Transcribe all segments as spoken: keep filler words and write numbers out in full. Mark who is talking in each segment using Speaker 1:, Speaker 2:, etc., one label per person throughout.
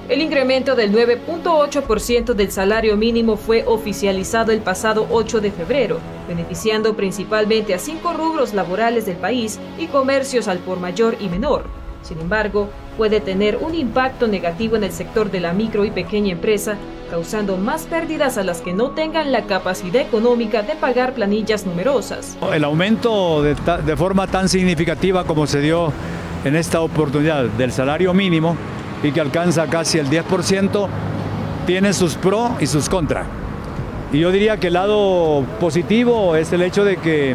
Speaker 1: El incremento del nueve punto ocho por ciento del salario mínimo fue oficializado el pasado ocho de febrero, beneficiando principalmente a cinco rubros laborales del país y comercios al por mayor y menor. Sin embargo, puede tener un impacto negativo en el sector de la micro y pequeña empresa, causando más pérdidas a las que no tengan la capacidad económica de pagar planillas numerosas.
Speaker 2: El aumento de, de forma tan significativa como se dio en esta oportunidad del salario mínimo y que alcanza casi el diez por ciento, tiene sus pros y sus contras. Y yo diría que el lado positivo es el hecho de que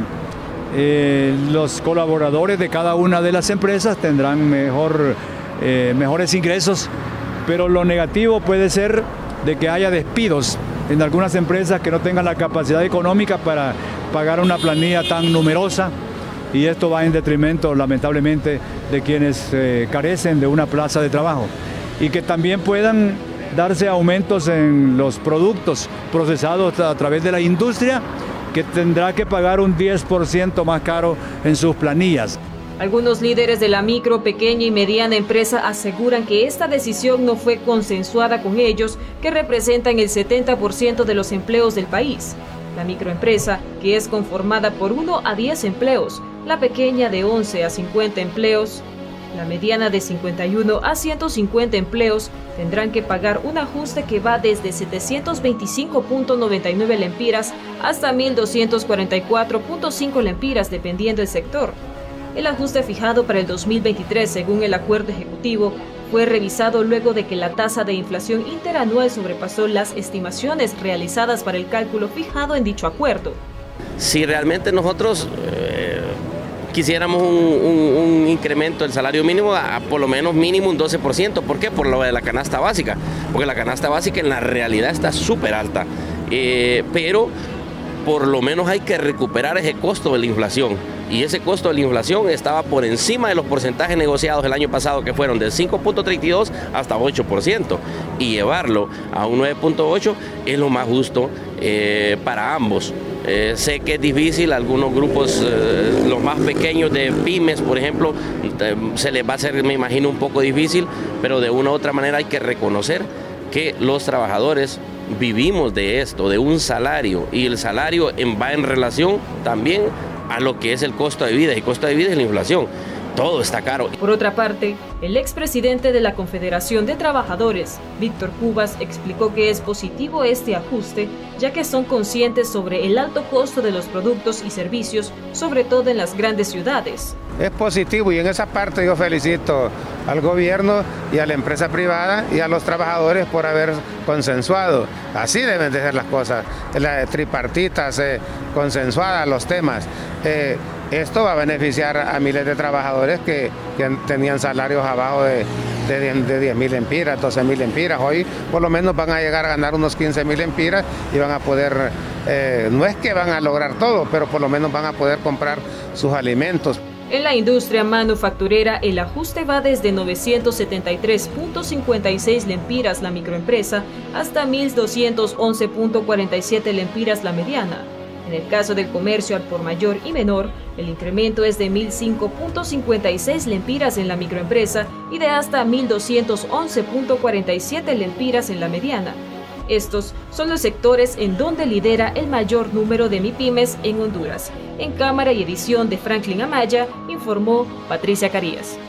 Speaker 2: eh, los colaboradores de cada una de las empresas tendrán mejor, eh, mejores ingresos, pero lo negativo puede ser de que haya despidos en algunas empresas que no tengan la capacidad económica para pagar una planilla tan numerosa, y esto va en detrimento, lamentablemente, de quienes eh, carecen de una plaza de trabajo, y que también puedan darse aumentos en los productos procesados a través de la industria, que tendrá que pagar un diez por ciento más caro en sus planillas.
Speaker 1: Algunos líderes de la micro, pequeña y mediana empresa aseguran que esta decisión no fue consensuada con ellos, que representan el setenta por ciento de los empleos del país. La microempresa, que es conformada por uno a diez empleos, la pequeña de once a cincuenta empleos, la mediana de cincuenta y uno a ciento cincuenta empleos, tendrán que pagar un ajuste que va desde setecientos veinticinco punto noventa y nueve lempiras hasta mil doscientos cuarenta y cuatro punto cinco lempiras, dependiendo del sector. El ajuste fijado para el dos mil veintitrés, según el acuerdo ejecutivo, fue revisado luego de que la tasa de inflación interanual sobrepasó las estimaciones realizadas para el cálculo fijado en dicho acuerdo.
Speaker 3: Si realmente nosotros eh, quisiéramos un, un, un incremento del salario mínimo a, a por lo menos mínimo un doce por ciento, ¿por qué? Por lo de la canasta básica, porque la canasta básica en la realidad está súper alta, eh, pero por lo menos hay que recuperar ese costo de la inflación. Y ese costo de la inflación estaba por encima de los porcentajes negociados el año pasado, que fueron del cinco punto treinta y dos hasta ocho por ciento. Y llevarlo a un nueve punto ocho es lo más justo eh, para ambos. Eh, sé que es difícil, algunos grupos, eh, los más pequeños de pymes, por ejemplo, eh, se les va a hacer, me imagino, un poco difícil, pero de una u otra manera hay que reconocer que los trabajadores vivimos de esto, de un salario, y el salario en, va en relación también a lo que es el costo de vida, y el costo de vida es la inflación. Todo está caro.
Speaker 1: Por otra parte, el expresidente de la Confederación de Trabajadores, Víctor Cubas, explicó que es positivo este ajuste, ya que son conscientes sobre el alto costo de los productos y servicios, sobre todo en las grandes ciudades.
Speaker 4: Es positivo, y en esa parte yo felicito al gobierno y a la empresa privada y a los trabajadores por haber consensuado. Así deben de ser las cosas, las tripartitas, eh, consensuadas los temas. Eh, esto va a beneficiar a miles de trabajadores que, que tenían salarios abajo de, de, de diez mil empiras, doce mil empiras. Hoy por lo menos van a llegar a ganar unos quince mil empiras y van a poder, eh, no es que van a lograr todo, pero por lo menos van a poder comprar sus alimentos.
Speaker 1: En la industria manufacturera, el ajuste va desde novecientos setenta y tres punto cincuenta y seis lempiras la microempresa hasta mil doscientos once punto cuarenta y siete lempiras la mediana. En el caso del comercio al por mayor y menor, el incremento es de mil cinco punto cincuenta y seis lempiras en la microempresa y de hasta mil doscientos once punto cuarenta y siete lempiras en la mediana. Estos son los sectores en donde lidera el mayor número de MIPYMES en Honduras. En cámara y edición de Franklin Amaya, informó Patricia Carías.